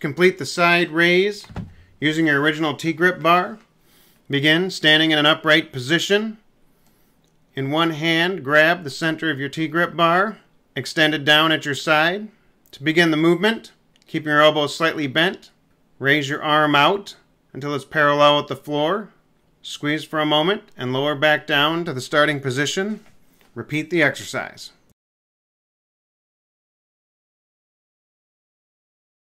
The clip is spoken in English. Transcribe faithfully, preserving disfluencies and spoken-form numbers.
complete the side raise using your original TGrip bar, begin standing in an upright position. In one hand, grab the center of your TGrip bar, extend it down at your side. To begin the movement, keep your elbows slightly bent. Raise your arm out until it's parallel with the floor. Squeeze for a moment and lower back down to the starting position. Repeat the exercise.